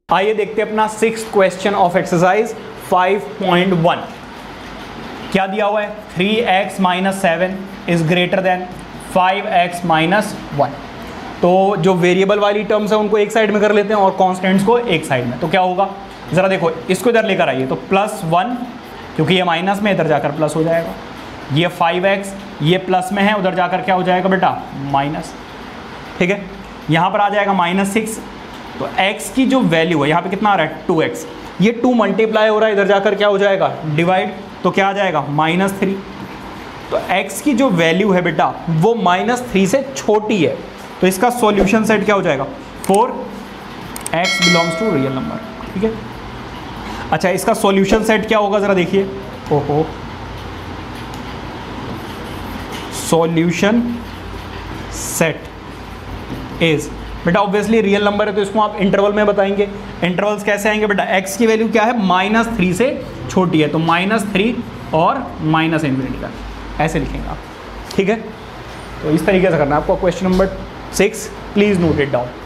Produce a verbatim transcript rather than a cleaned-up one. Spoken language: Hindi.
आइए देखते हैं अपना sixth question of exercise five point one. क्या दिया हुआ है, three x minus seven is greater than five x minus one. तो जो वेरिएबल वाली टर्म्स है उनको एक साइड में कर लेते हैं और कॉन्स्टेंट्स को एक साइड में। तो क्या होगा, ज़रा देखो इसको इधर लेकर आइए, तो प्लस वन, क्योंकि ये माइनस में इधर जाकर प्लस हो जाएगा। ये फाइव एक्स ये प्लस में है, उधर जाकर क्या हो जाएगा बेटा, माइनस। ठीक है, यहाँ पर आ जाएगा माइनस सिक्स। तो x की जो वैल्यू है यहाँ पे कितना आ रहा है, टू एक्स, ये टू मल्टीप्लाई हो रहा है, इधर जाकर क्या हो जाएगा, डिवाइड। तो क्या आ जाएगा, माइनस थ्री। तो x की जो वैल्यू है बेटा वो माइनस थ्री से छोटी है, तो इसका सॉल्यूशन सेट क्या हो जाएगा, four x belongs to real number. ठीक है, अच्छा इसका सॉल्यूशन सेट क्या होगा, ज़रा देखिए। ओहो, सॉल्यूशन सेट इज, बेटा ऑब्वियसली रियल नंबर है तो इसको आप इंटरवल में बताएंगे। इंटरवल्स कैसे आएंगे बेटा, x की वैल्यू क्या है, माइनस थ्री से छोटी है, तो माइनस थ्री और माइनस इन्फिनिटी का, ऐसे लिखेंगे आप। ठीक है, तो इस तरीके से करना है आपको question number six, please note it down.